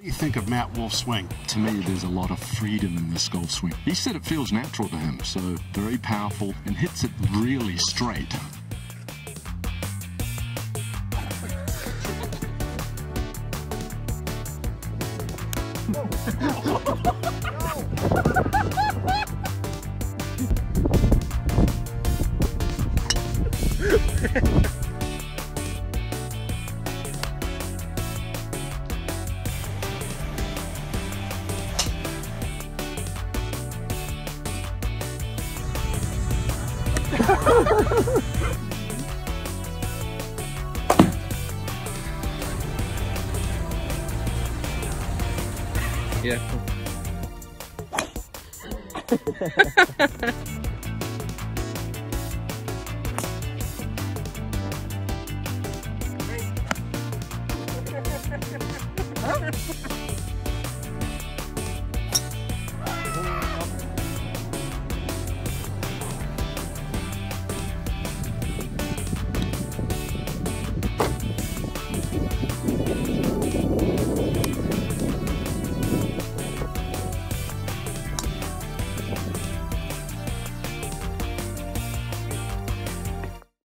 you think of Matt Wolff's swing? To me, there's a lot of freedom in this golf swing. He said it feels natural to him, so very powerful and hits it really straight. Yeah. Huh?